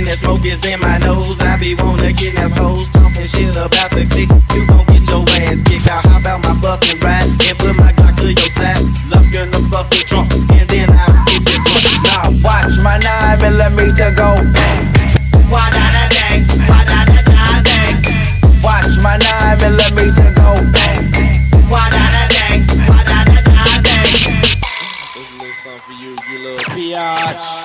and that smoke is in my nose. I be wanna kidnap hoes, talking shit about the click. You gon' get your ass kicked out. How about my fucking ride and put my Glock to your side? Love you in the fucking trunk, and then I'll get this one. Now watch my 9mm go bang. Why da da dang? Why da da da dang? Watch my 9mm go bang. Why da da dang? Why da da da dang? This is a little something for you, you little biatch.